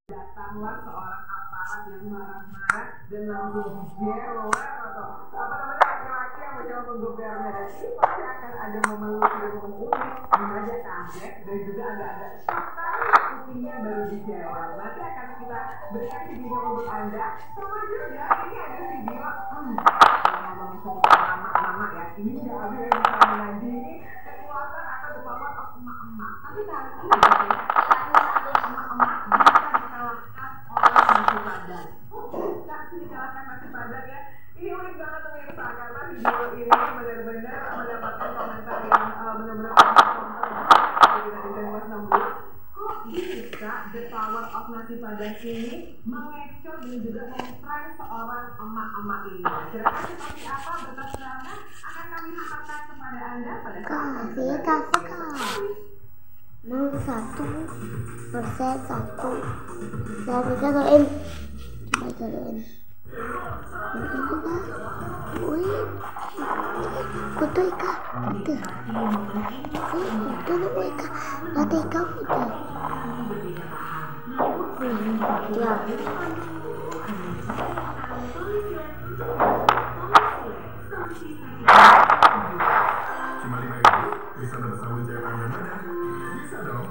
Datanglah seorang aparat yang marah-marah dan langsung jewer atau apa namanya laki-laki yang mencoba menggebernya, dan ini pasti akan ada momen lucu dan momen unik di mana kaget dan juga agak-agak tapi kupingnya baru dijewer. Nanti akan kita berikan videonya untuk anda. Sama juga ini ada video ngomong seputar mama ya, ini nggak ada yang bisa menandingi kekuatan atau the power of emak-emak, tapi kali ini biasanya emak-emak bisa dikalahkan oleh nasi padang. Bisa sih dikalahkan nasi padang ya. Ini unik banget pemirsa, karena video ini benar-benar mendapatkan komentar yang benar-benar komentar di netizen plus 60. Kok bisa the power of nasi padang ini mengecoh dan juga memprank seorang emak-emak ini? Kira-kira seperti apa bentuk serangan akan kami hantarkan kepada anda pada saat mau 1% satu dari kalian coba kalian foto ikan udah foto ikan mati ikan udah ya cuma 5.000 bisa bersama jalan yang mana bisa dong.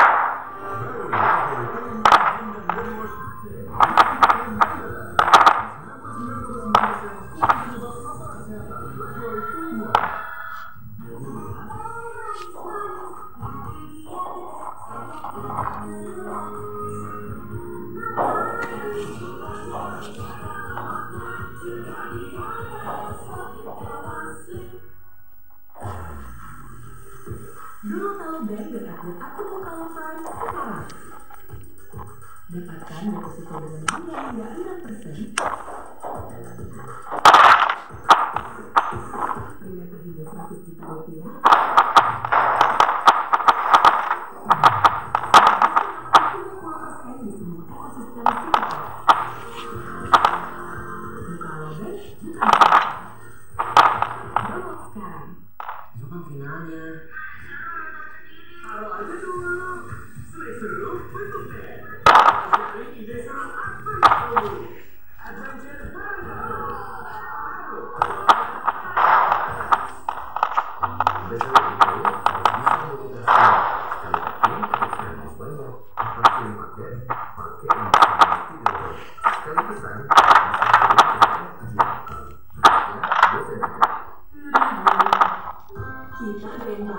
Dulu tahu dari dekatnya aku mau kalau Prime sekarang. Dapatkan deposito dengan bunga hingga 6%. Prime hingga 100 juta rupiah. Di semua ekosistem digital. Kalau Ben, bukan. Download sekarang. Besok finalnya. Taruh aja dulu. Seru bentuknya. Jadi ide seru apa itu? Adventure baru. Besok itu harus bisa multitasking. Sekali pakai, harus banyak. Pakai yang bisa tidak. Sekali pesan, bisa bosan aja. Kita bebas.